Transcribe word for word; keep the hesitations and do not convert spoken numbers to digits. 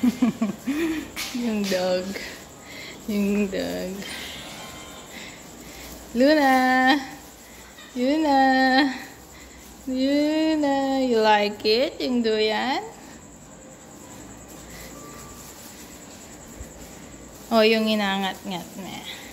Yung dog. Yung dog. Luna! Luna! Luna! You like it? Yung duyan? O, yung inangat-ngat na.